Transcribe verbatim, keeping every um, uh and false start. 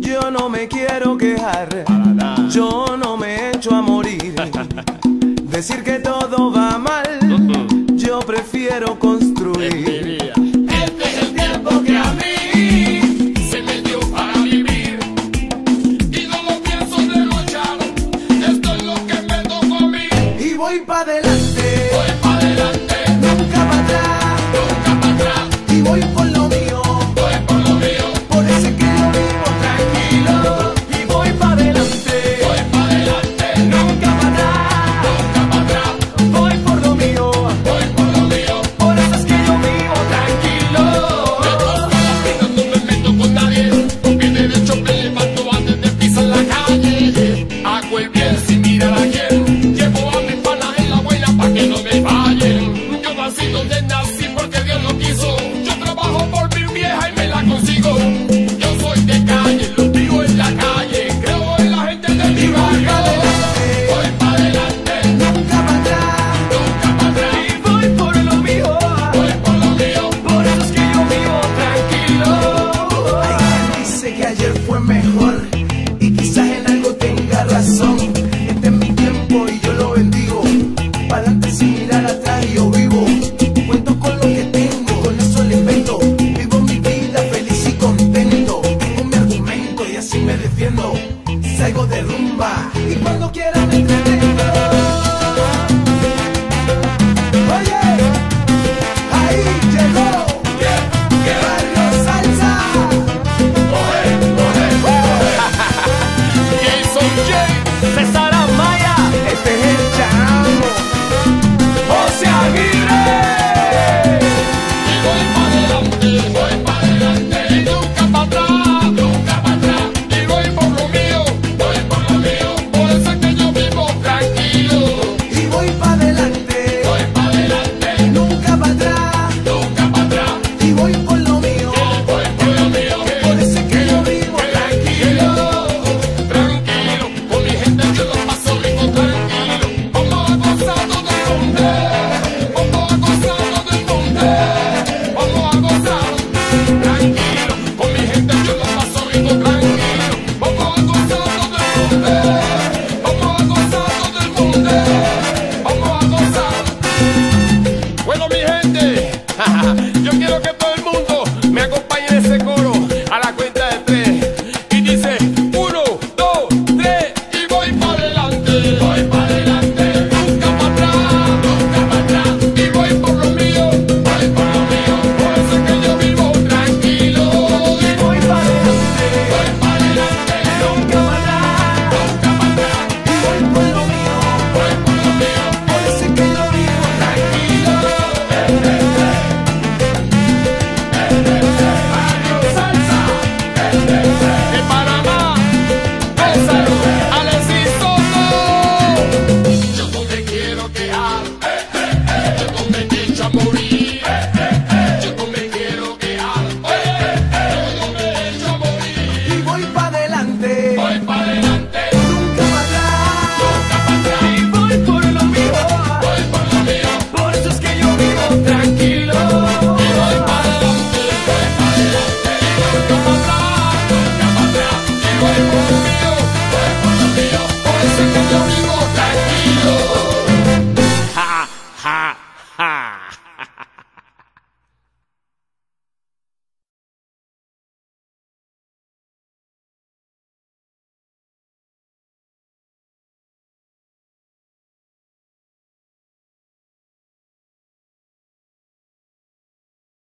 Yo no me quiero quejar, yo no me echo a morir. Decir que todo va mal, yo prefiero construir. Este es el tiempo que a mí se me dio para vivir y no lo pienso derrochar. Esto es lo que me tocó a mí Y voy pa' adelante, voy para adelante, nunca pa' atrás. nunca para atrás. Y voy por lo mío, Voy por lo mío, por eso es que yo vivo tranquilo. Y voy pa' adelante, voy para adelante, nunca pa' atrás. nunca para atrás. Voy por lo mío, Voy por lo mío. por eso es que yo vivo tranquilo. No me meto con nadie, porque derecho me levanto antes de pisar la calle. Hago el bien sin mirar a quién. Llevo a mis panas en la huella pa' que no me fallen. Yo nací donde nací porque Dios lo quiso. Yo trabajo por mi vieja y me la consigo. Yo soy de calle, lo digo en la calle. Creo en la gente de mi barrio. Voy para adelante, Nunca pa' atrás, nunca para atrás. y voy por lo mío, Voy por lo mío. por eso es que yo vivo tranquilo. Hay quien dice que ayer fue mejor y quizás en algo tenga razón. Este es mi tiempo y yo lo bendigo. Para adelante sin mirar atrás y yo vivo. Cuento con lo que tengo, con eso le invento.